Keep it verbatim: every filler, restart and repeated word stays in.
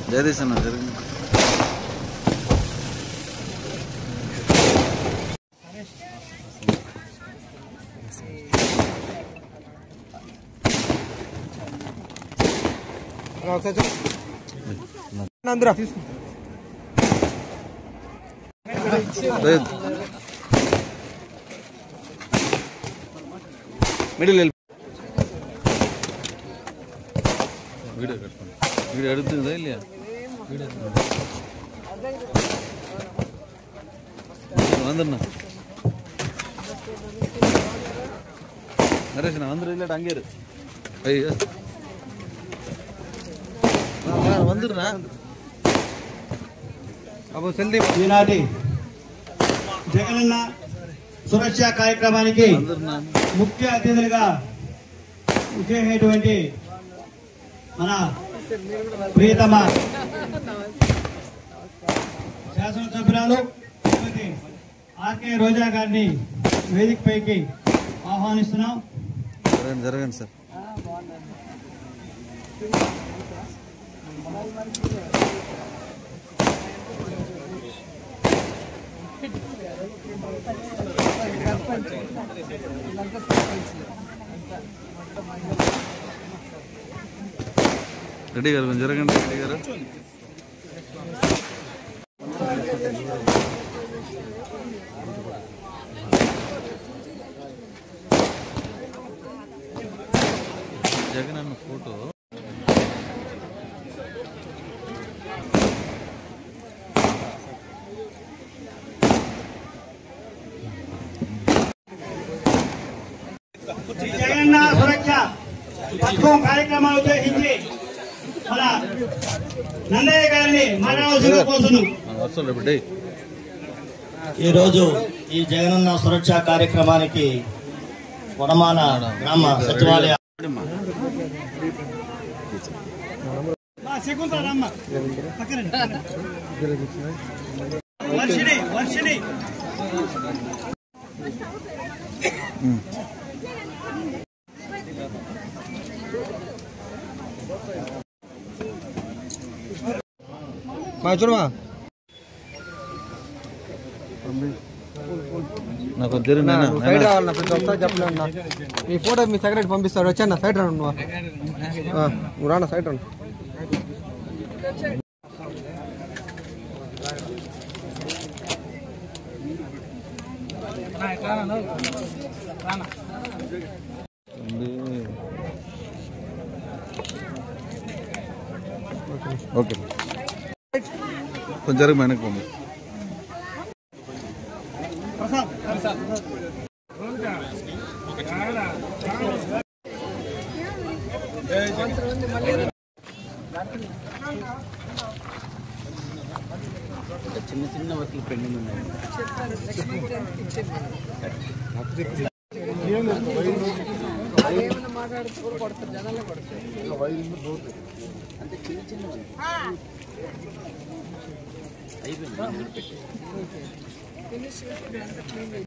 జగదీష్ అన్న జరిగింది. Middle video కట్టుకోండి. వీడియో అడుగుతుందా இல்லையா? வந்துண்ணா நரேஷ் நான் வந்துரு இல்லாட்ட அங்கே இரு. ஐயா வந்துடுறா. అప్పుడు సెల్ది ఈనాటి జగనన్న సురక్ష కార్యక్రమానికి ముఖ్య అతిథులుగా విచ్చేసేటువంటి మన ప్రియతమ శాసనసభ్యురాలు శ్రీమతి ఆర్కే రోజా గారిని వేదిక పైకి ఆహ్వానిస్తున్నాం. జరగండి సార్. రెడ్డి గారు కొంచెం జరగండి. రెడ్డి గారు జగన్ అన్న ఫోటో జగనన్న సురక్ష పథకం కార్యక్రమాలు ఉద్దేశించి మన నందయ్య గారిని మాట్లాడాల్సిందిగా కోరుతున్నాను. ఈరోజు ఈ జగనన్న సురక్ష కార్యక్రమానికి వనమాన గ్రామ సచివాలయ వర్షిణి వర్షిణి చూడమా నాకు సైడ్ రావాలన్నా ప్రతి ఒక్కసారి చెప్పలేన్నా. మీ ఫోటో మీ సెక్రటరీ పంపిస్తాడు. వచ్చాను సైడ్ రాను. నువ్వు రానా సైడ్ రాను. ఓకే కొంచెం జరుగు వెనక్కి పంపి. చిన్న చిన్న వర్క్లు పెండింగ్ ఉన్నాయి. మాట్లాడుతూ కొడతారు జనాల్లో కొడతారు అంటే చిన్న చిన్న అయిపోయింది.